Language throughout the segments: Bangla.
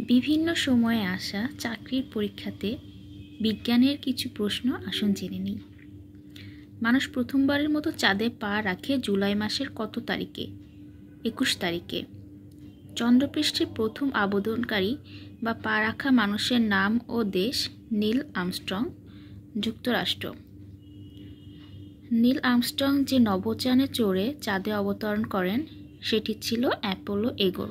বিভিন্ন সময়ে আসা চাকরির পরীক্ষাতে বিজ্ঞানের কিছু প্রশ্ন আসুন জেনে নিই। মানুষ প্রথমবারের মতো চাঁদে পা রাখে জুলাই মাসের কত তারিখে? 21 তারিখে। চন্দ্রপৃষ্ঠের প্রথম আবেদনকারী বা পা রাখা মানুষের নাম ও দেশ? নীল আর্মস্ট্রং, যুক্তরাষ্ট্র। নীল আর্মস্ট্রং যে নভোযানে চড়ে চাঁদে অবতরণ করেন সেটি ছিল অ্যাপোলো 11।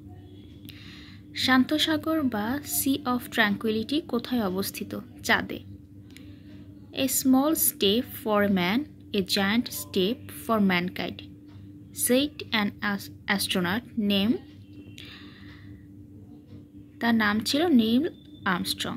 শান্তসাগর বা সি অফ ট্র্যাঙ্কুইলিটি কোথায় অবস্থিত? চাঁদে। A small step for man, a giant step for mankind, said an astronaut name. তার নাম ছিল নীল আর্মস্ট্রং।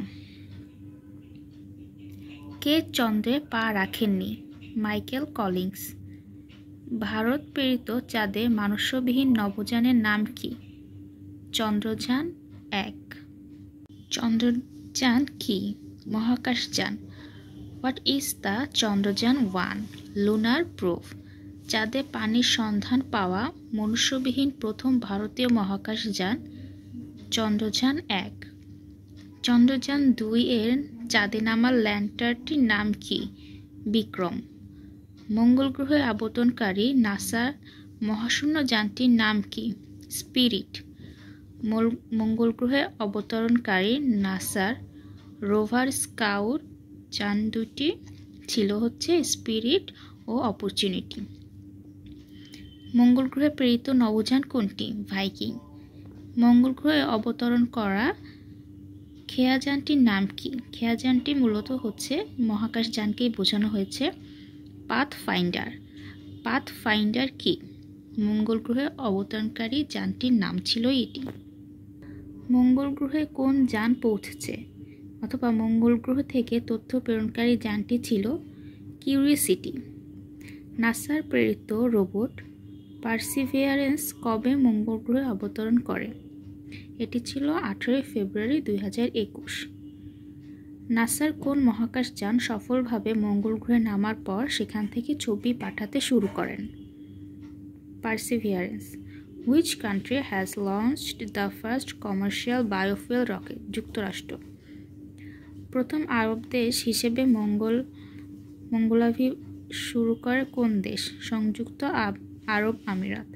কে চন্দ্রে পা রাখেননি? Michael Collins. ভারত প্রেরিত চাঁদে মনুষ্যবিহীন নভোযানের নাম কি? চন্দ্রযান 1। চন্দ্রযান কি? মহাকাশযান। What is the Chandrayaan 1? Lunar probe. চাঁদে পানির সন্ধান পাওয়া মনুষ্যবিহীন প্রথম ভারতীয় মহাকাশযান চন্দ্রযান 1। চন্দ্রযান 2 এর চাঁদে নামা ল্যান্ডারটির নাম কি? বিক্রম। মঙ্গল গ্রহে অবতরণকারী নাসার মহাশূন্য যানটির নাম কি? স্পিরিট। মঙ্গল গ্রহে অবতরণকারী নাসার রোভার স্কাউট যান দুটি ছিল স্পিরিট ও অপরচুনিটি। মঙ্গল গ্রহে প্রেরিত নভোযান কোনটি? ভাইকিং। মঙ্গল গ্রহে অবতরণ করা খেয়াযানটির নাম কি? খেয়াযানটি মূলত মহাকাশযানকেই বোঝানো হয়েছে। পাথফাইন্ডার। পাথফাইন্ডার কি? মঙ্গল গ্রহে অবতরণকারী যানটির নাম ছিল এটি। মঙ্গল গ্রহে কোন যান পৌঁছেছে অথবা মঙ্গল গ্রহ থেকে তথ্য প্রেরণকারী যানটি ছিল কিউরিওসিটি। নাসার প্রেরিত রোবট পারসিভিয়ারেন্স কবে মঙ্গল গ্রহে অবতরণ করে? এটি ছিল 18 ফেব্রুয়ারি 2021। নাসার কোন মহাকাশযান সফলভাবে মঙ্গল গ্রহে নামার পর সেখান থেকে ছবি পাঠাতে শুরু করেন? Perseverance. Which country has launched the first commercial biofuel rocket? যুক্তরাষ্ট্র। প্রথম আরব দেশ হিসেবে মঙ্গলাভিযান শুরু করে কোন দেশ? সংযুক্ত আরব আমিরাত।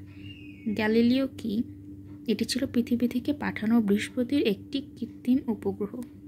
গ্যালিলিও কি? এটি ছিল পৃথিবী থেকে পাঠানো বৃহস্পতির একটি কৃত্রিম উপগ্রহ।